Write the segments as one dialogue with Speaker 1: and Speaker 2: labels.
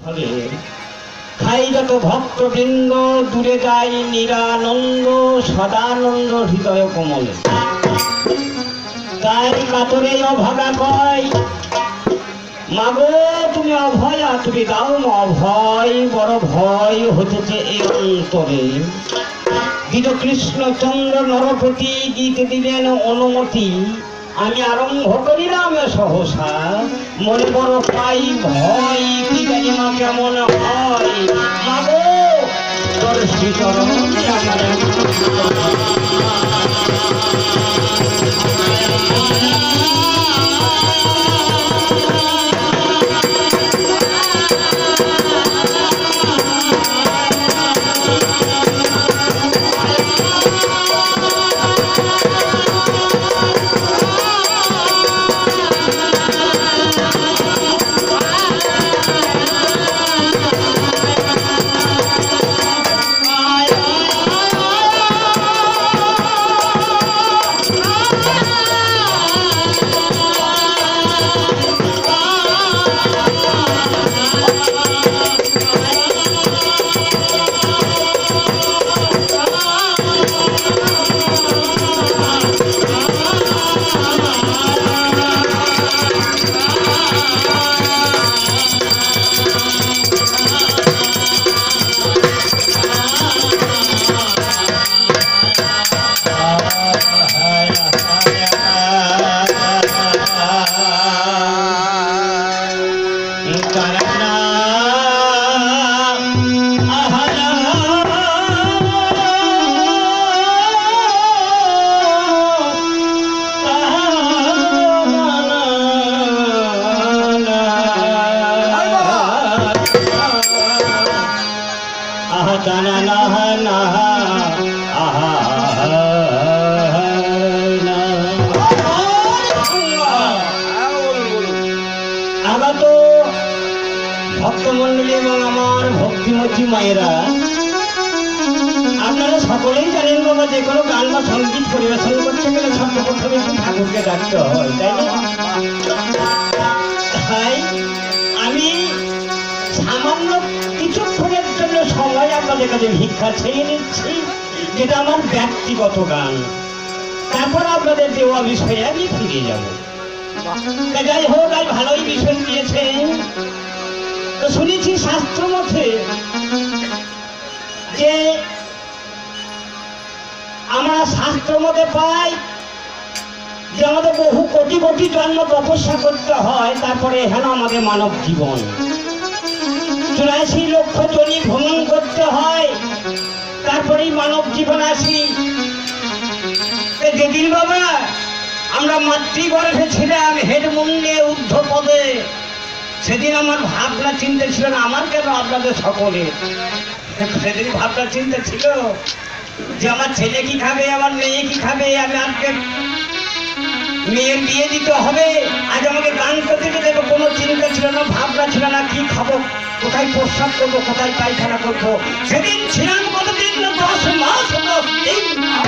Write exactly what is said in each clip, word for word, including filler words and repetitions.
Speaker 1: খাই যত ভক্তবৃন্দ দূরে যাই নিরানন্দ সদানন্দ হৃদয় কোমলে। তাই কাতরে অভাগা কয় মাগো তুমি অভয়া তুমি দাও অভয় বড় ভয় হতেছে এ অন্তরে। গীত কৃষ্ণচন্দ্র নরপতি গীত দিলেন অনুমতি। আমি আরম্ভ করিলাম সহসা মনে বড় পাই ভয় কি জানি মা কেমন হয়। মাগো তোর শ্রীচরণ আমার ভক্তমন্ডলী এবং আমার ভক্তিমতী মায়েরা আপনারা সকলেই জানেন বাবা যে কোনো গান বা সঙ্গীত পরিবেশন করতে গেলে সর্বপ্রথমে ঠাকুরকে ডাকতে হয়, তাই না? তাই আমি সামান্য কিছুক্ষণের জন্য সময় আপনাদের কাছে ভিক্ষা ছেড়ে নিচ্ছি, যেটা আমার ব্যক্তিগত গান। তারপর আপনাদের দেওয়া বিষয়ে আমি ফিরে যাব। যাই হোক, আজ ভালোই বিষয় দিয়েছেন। তো শুনেছি শাস্ত্র মতে যে আমরা শাস্ত্র মতে পাই যে আমাদের বহু কোটি কোটি জন্ম তপস্যা করতে হয়, তারপরে হেন আমাদের মানব জীবন চুরাশি লক্ষ জনি ভ্রমণ করতে হয়, তারপরেই মানব জীবন আসি। যেদিন বাবা আমরা মাতৃগর্ভে ছিলাম হেড মুন্ডে ঊর্ধ্ব পদে, সেদিন আমার ভাবনা চিন্তা ছিল না আমার কেন আপনাদের সকলে। সেদিন ভাবনা চিন্তা ছিল যে আমার ছেলে কি খাবে, আমার মেয়ে কি খাবে, আমি আজকে মেয়ের বিয়ে দিতে হবে, আজ আমাকে গান করতে দিতে হবে, কোনো চিন্তা ছিল না, ভাবনা ছিল না কি খাবো, কোথায় প্রস্রাব করবো, কোথায় পায়খানা করবো। সেদিন ছিলাম কতদিন না দশ মাস দশ দিন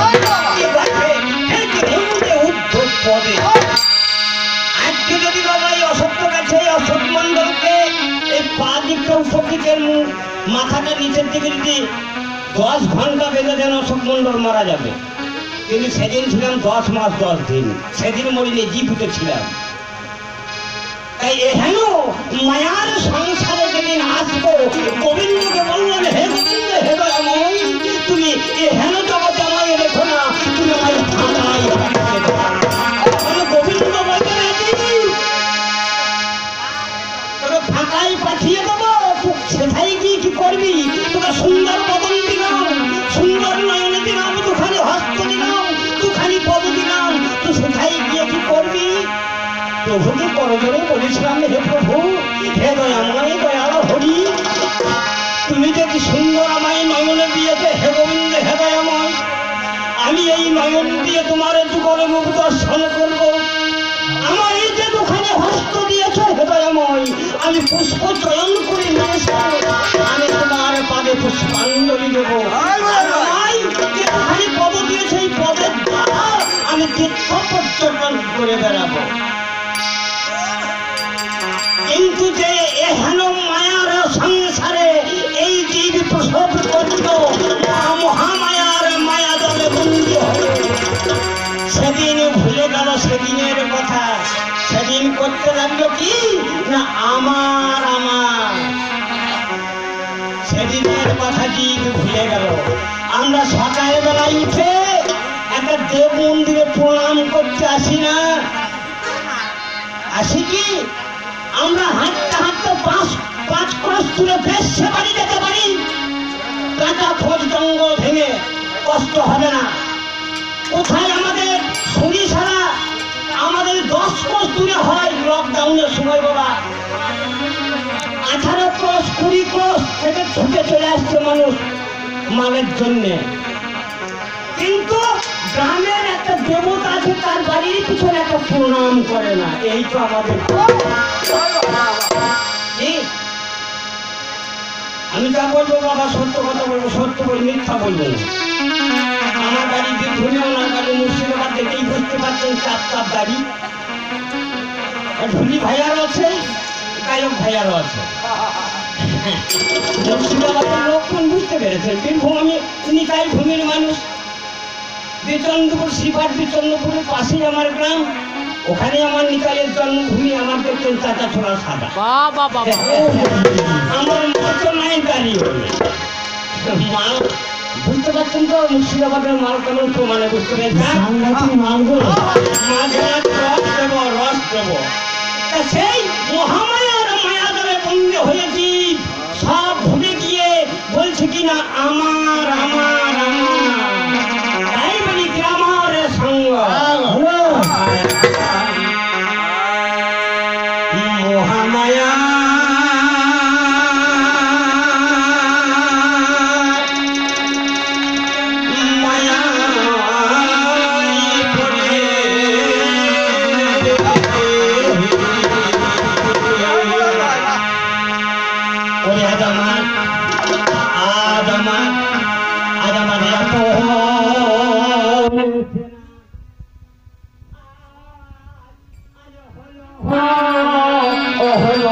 Speaker 1: ঊর্ধ্ব পদে। আজকে যদি বাবা এই অসত্য কাছে অশোক মন্ডলকে এই পা দিকটা উপর দিকের মাথাটা নিচের দিকে যদি দশ ঘন্টা বেঁধে দেন অশোক মন্ডল মারা যাবে। কিন্তু সেদিন ছিলাম দশ মাস দশ দিন, সেদিন মরিলে জীবিত ছিলাম। তাই এহেন মায়ার সংসারে যেদিন আসবো, গোবিন্দকে বললেন হে গোবিন্দ হে দয়াময়, তুমি এহেন জগতে আমায় রেখো না, তুমি আমায় ফাঁকাই গোবিন্দ বলতে তোকে ফাঁকাই পাঠিয়ে দেবো। সেটাই কি কি করবি? তোকে সুন্দর বদন দিলাম, সুন্দর নয়নে দিলাম, দুখানি হস্ত দিলাম, দুখানি পদ দিলাম, তো সেটাই গিয়ে কি করবি? প্রভুকে করজোরে বলেছিলাম হে প্রভু হে দয়াময় দয়াল হরি, তুমি যে কি সুন্দর আমায় নয়নে দিয়েছে হে গোবিন্দ হে দয়াময়, আমি এই নয়ন দিয়ে তোমার যুগলে মুখ দর্শন করবো। আমার এই যে দুখানি হস্ত দিয়েছে হে দয়াময়, আমি পুষ্প চয়ন করে নিয়েছি, আমি তোমার পাদে পুষ্পাঞ্জলি দেবো। দুখানি পদ দিয়েছে, এই পদের দ্বারা আমি তীর্থ পর্যটন করে বেড়াবো। কিন্তু যে এহেন মায়ার সংসারে এই জীব প্রসব করত মহামায়ার মায়া দলে বন্ধু হয়ে। সেদিন ভুলে গেল সেদিনের কথা, সেদিন করতে লাগলো কি না আমার আমার সেদিনের কথা জীব ভুলে গেল। আমরা সকালবেলায় উঠে একটা দেব মন্দিরে প্রণাম করতে আসি না, আসি কি? আমরা হাঁটতে হাঁটতে পাঁচ পাঁচ ক্রোশ তুলে বেশে বাড়ি যেতে পারি, কাঁচা খোঁজ জঙ্গল ভেঙে কষ্ট হবে না। কোথায় আমাদের শরীর ছাড়া আমাদের দশ ক্রোশ দূরে হয় লকডাউনের সময় বাবা, আঠারো ক্রোশ কুড়ি ক্রোশ থেকে ছুটে চলে আসছে মানুষ মালের জন্যে। কিন্তু গ্রামের একটা দেবতা আছে, তার বাড়ির পিছনে একটা প্রণাম করে না। এই তো আমাদের আমি যা বলবো বাবা সত্য কথা বলবো, সত্য বলি, মিথ্যা বলবো না। আমার বাড়ি বীরভূমে, ওনার বাড়ি মুর্শিদাবাদ, দেখেই বুঝতে পারছেন চাপ চাপ বাড়ি। ঢুলি ভাইয়ারও আছে, গায়ক ভাইয়ারও আছে। মুর্শিদাবাদের লোকজন বুঝতে পেরেছেন বীরভূম আমি নিতাই ভূমির মানুষ। বিচন্দ্রপুর শ্রীপাঠ বিচন্দ্রপুরের পাশেই আমার গ্রাম, ওখানে আমার নিতাইয়ের জন্মভূমি। আমার দেখছেন চাচা ছোড়া সাদা, আমার মতো নাই দাঁড়িয়ে মাল বুঝতে পারছেন তো। মুর্শিদাবাদের মাল কেমন প্রমাণে বুঝতে পেরেছেন? রস দেব রস দেব সেই মহামায়ার মায়া দলে বন্ধু হয়েছি। সব ভুলে গিয়ে বলছে কিনা আমার আমার আমার, তাই বলি গ্রামের সঙ্গ মহামায়া মায়া পড়ে ওরে আদামান আদামান আদামান এত হলো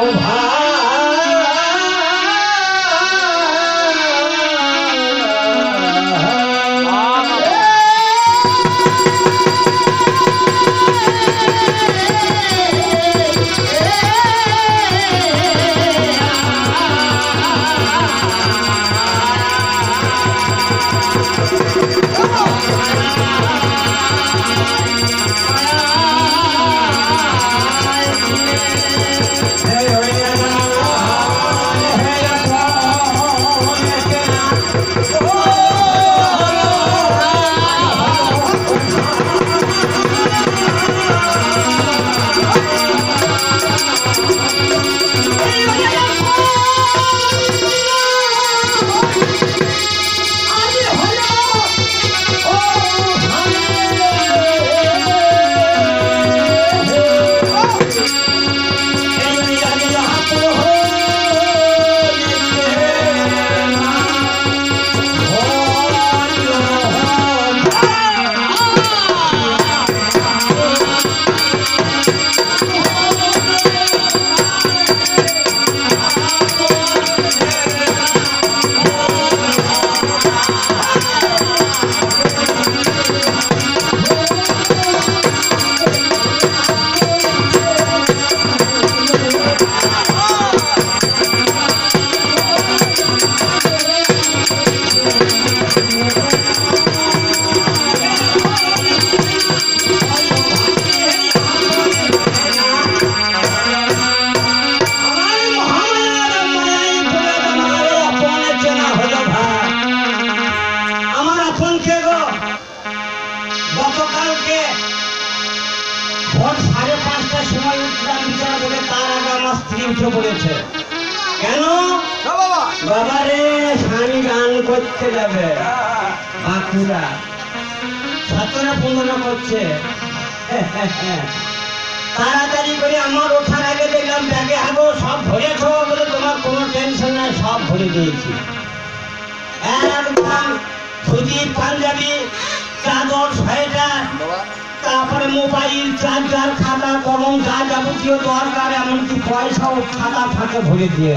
Speaker 1: গতকালকে ভোর সাড়ে পাঁচটার সময় উঠলাম বিচার করে, তার আগে আমার স্ত্রী উঠে পড়েছে। কেন বাবা রে? স্বামী গান করতে যাবে বাঁকুড়া, সতেরো পনেরো করছে। তাড়াতাড়ি করে আমার ওঠার আগে দেখলাম ব্যাগে আগো সব ভরেছ, বলে তোমার কোনো টেনশন নাই, সব ভরে দিয়েছি। একদম ধুতি পাঞ্জাবি চাদর সোয়েটার তারপরে মোবাইল চার্জার খাতা কলম যা যাবতীয় দরকার এমনকি পয়সাও খাতা ফাঁকে ভরে দিয়ে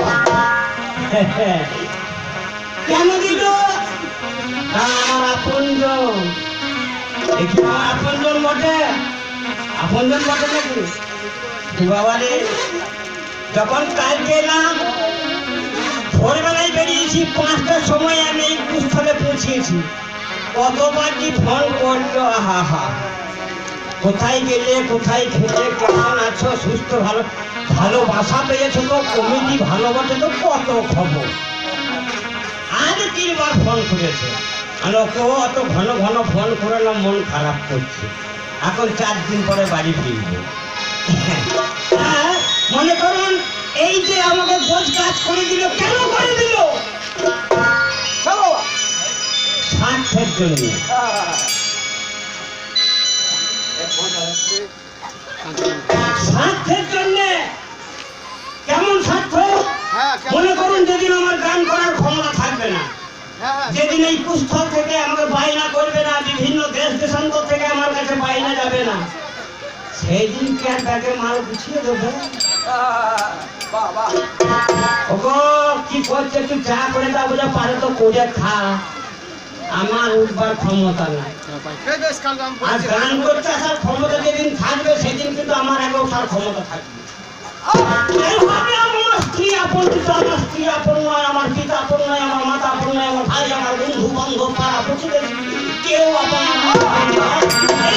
Speaker 1: কেন দিল আমার আপনজন দেখি আমার আপনজন বটে আপনজন বটে নাকি বাবা রে যখন কালকে এলাম ভোরবেলায় বেরিয়েছি পাঁচটার সময় আমি এই কুস্থলে পৌঁছিয়েছি কতবার কি ফোন করলো আহা হা কোথায় গেলে কোথায় খেলে কেমন আছো সুস্থ ভালো ভালোবাসা পেয়েছো তো কমিটি ভালোবাসে তো কত খবর আজ তিনবার ফোন করেছে আর ওকেও অত ঘন ঘন ফোন করে না মন খারাপ করছে এখন চার দিন পরে বাড়ি ফিরবো মনে করুন এই যে আমাকে বোঝ কাজ করে দিল কেন করে দিল স্বার্থের জন্য স্বার্থের জন্য কেমন স্বার্থ মনে করুন যেদিন আমার গান করার ক্ষমতা থাকবে না যেদিন এই কুস্থল থেকে আমাকে বায়না করবে না বিভিন্ন দেশ দেশান্তর থেকে আমার কাছে বায়না যাবে না সেই দিন কে ব্যাগে মাল গুছিয়ে দেবে ওগো কি করছে তুই চা করে দাও বোঝা পারে তো করে খা আমার উঠবার ক্ষমতা নাই আর গান করতে আসার ক্ষমতা যেদিন থাকবে সেদিন কিন্তু আমার এক ওঠার ক্ষমতা থাকবে আমার স্ত্রী আপন পিতা আমার স্ত্রী আপন নয় আমার পিতা আপন নয় আমার মাতা আপন নয় আমার ভাই আমার বন্ধু বান্ধব পাড়া প্রতিবেশী কেউ আপন এই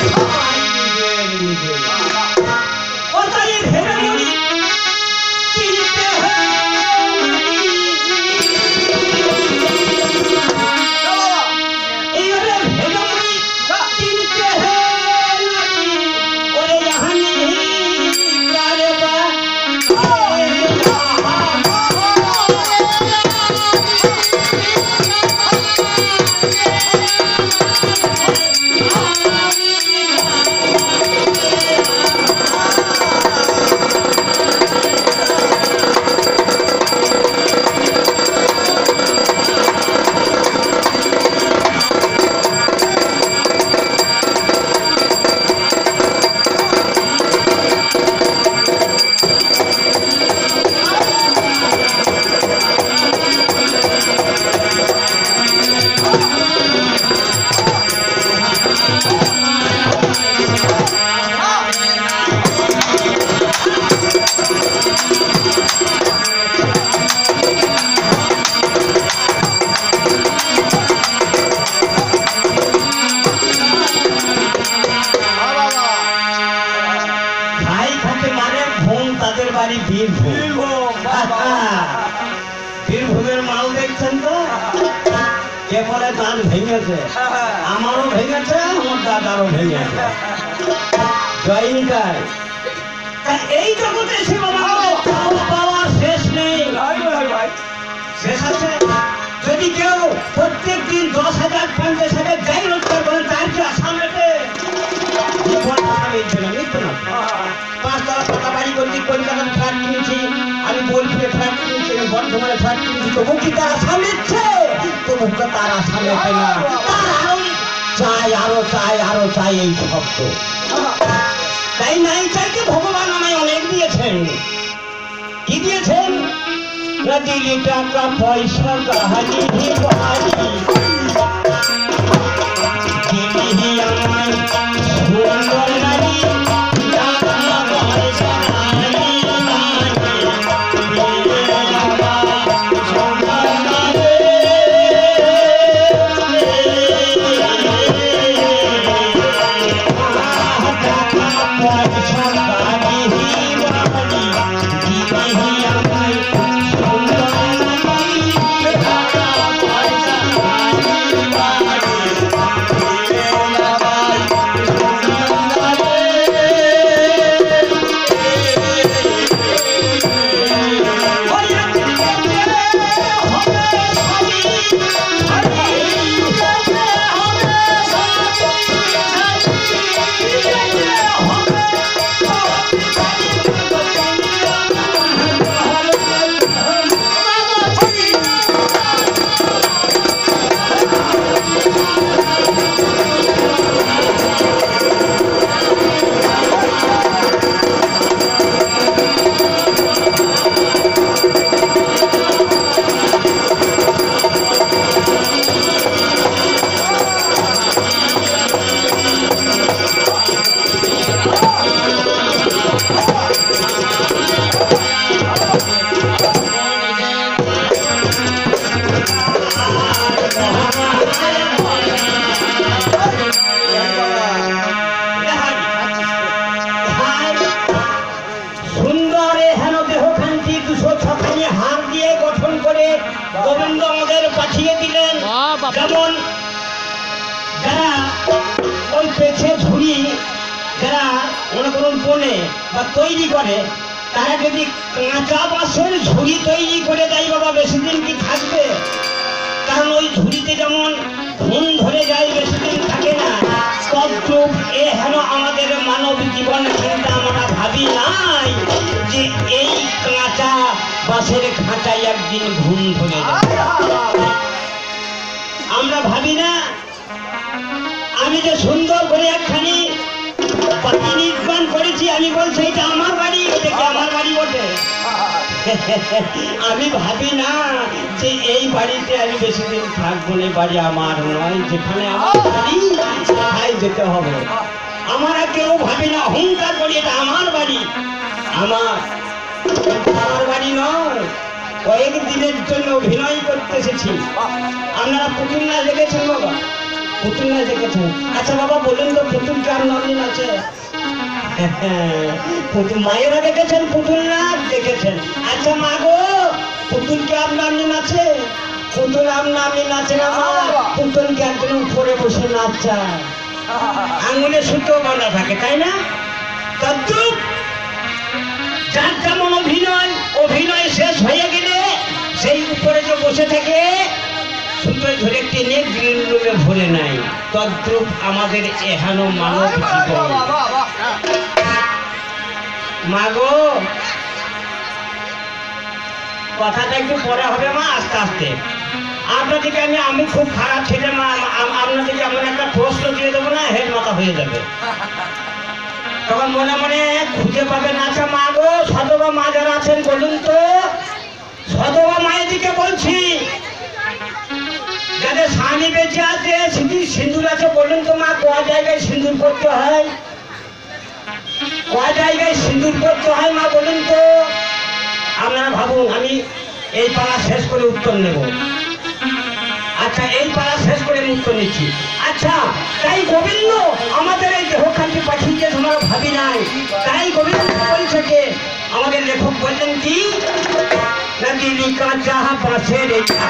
Speaker 1: ভেবে মরি চিনতে এইভাবে ভেবে মরি চিনতে ওরে হানি বীরভূমের মাল দেখছেন তো কে বলে দান ভেঙেছে আমারও ভেঙেছে আমার দাদারও ভেঙেছে জয়নিকায় এই জগতে সে পাওয়ার শেষ নেই শেষ আছে যদি কেউ প্রত্যেক দিন দশ হাজার পঞ্চাশ হাজার যাই রোজগার করেন তার কি আসামেতে পাঁচতলা পাতা বাড়ি করছি কলকাতার ফ্ল্যাট কিনেছি আমি বোলপুরে ফ্ল্যাট কিনেছি বর্ধমানে ফ্ল্যাট কিনেছি তবু কি তার আশা মিটছে তবু তো তার আশা মেটে না চাই আরো চাই আরো চাই এই শব্দ তাই নাই চাইতে ভগবান আমায় অনেক দিয়েছেন কি দিয়েছেন না দিলি টাকা পয়সা গাহানি বাড়ি দিলি আমায় সুন্দর নারী
Speaker 2: Baba
Speaker 1: দিয়ে গঠন করে গোবিন্দ আমাদের পাঠিয়ে দিলেন। যেমন যারা ওই পেছে ঝুড়ি যারা মনে করুন বনে বা তৈরি করে, তারা যদি কাঁচা বাঁশের ঝুড়ি তৈরি করে দেয় বাবা, বেশি দিন কি থাকবে? কারণ ওই ঝুড়িতে যেমন ঘুম ধরে যায়, বেশি দিন থাকে না। তদ্রূপ এ হেন আমাদের মানব জীবন, কিন্তু আমরা ভাবি নাই যে এই কাঁচা বাঁশের খাঁচায় একদিন ঘুম ধরে যাবে। আমরা ভাবি না আমি যে সুন্দর করে একখানি বাড়ি নির্মাণ করেছি, আমি বলছি এটা আমার বাড়ি, এটা কি আমার বাড়ি বটে? আমি ভাবি না যে এই বাড়িতে আমি বেশি দিন থাকবো না, বাড়ি আমার নয়, যেখানে আমার বাড়ি সেখানে যেতে হবে। আমরা কেউ ভাবি না, অহংকার করি এটা আমার বাড়ি, আমার আমার বাড়ি নয়। কয়েক দিনের জন্য অভিনয় করতে এসেছি। আপনারা পুতুল নাচ দেখেছেন বাবা? পুতুল নাচ দেখেছেন? আচ্ছা বাবা বলুন তো, পুতুল কার নাম আছে? পুতুল মায়েরা দেখেছেন, পুতুল নাচ দেখেছেন? আচ্ছা মা গো, পুতুল কে আপনার নাম আছে? পুতুল আপনার নাচে না মা, পুতুলকে একজন উপরে বসে নাচা, আঙুলে সুতো বাঁধা থাকে, তাই না? তদ্রুপ যার যেমন অভিনয়, অভিনয় শেষ হয়ে গেলে সেই উপরে যে বসে থাকে সুতোয় ধরে টেনে গ্রিল রুমে ভরে নাই। তদ্রুপ আমাদের এহেন মানব জীবন। মাগো কথাটা একটু পরে হবে মা, আস্তে আস্তে। আপনাদেরকে আমি আমি খুব খারাপ ছেলে মা, আপনাদেরকে এমন একটা প্রশ্ন দিয়ে দেবো না, হেড মাথা হয়ে যাবে, তখন মনে মনে খুঁজে পাবেন। আচ্ছা মা গো, সদবা মা যারা আছেন বলুন তো, সদবা মায়ের দিকে বলছি, যাদের স্বামী বেঁচে আছে, সিঁদুর সিঁদুর আছে, বলুন তো মা, কয় জায়গায় সিঁদুর পড়তে হয়? কয় জায়গায় সিঁদুর পড়তে হয় মা বলুন তো? আপনারা ভাবুন, আমি এই পাড়া শেষ করে উত্তর নেব। আচ্ছা এই পাড়া শেষ করে আমি উত্তর নিচ্ছি। আচ্ছা তাই গোবিন্দ আমাদের এই দেহখানকে পাঠিয়ে আমরা ভাবি নাই, তাই গোবিন্দ বলছে কে? আমাদের লেখক বললেন কি, না দিলি কাঁচা বাঁশের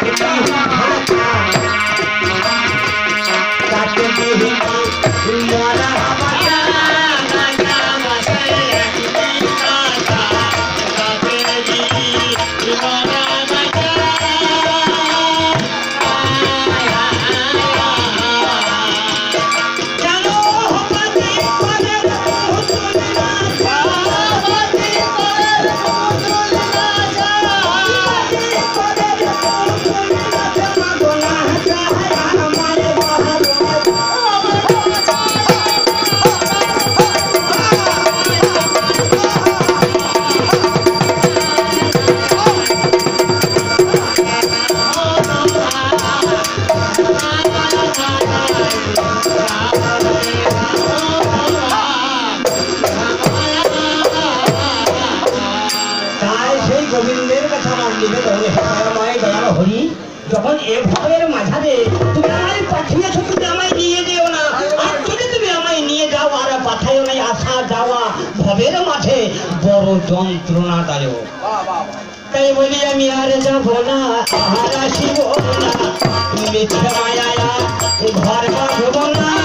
Speaker 1: যখন এ ভয়ের মাঝারে তুমি আমায় পাঠিয়েছো, তুমি আমায় নিয়ে যেও না। আর যদি তুমি আমায় নিয়ে যাও আর পাঠাইও নাই, আসা যাওয়া ভবের মাঝে বড় যন্ত্রণাদায়ক। তাই বলি আমি আর যাব না, আর আসিব না, মিথ্যা মায়া ঘর বাঁধব না।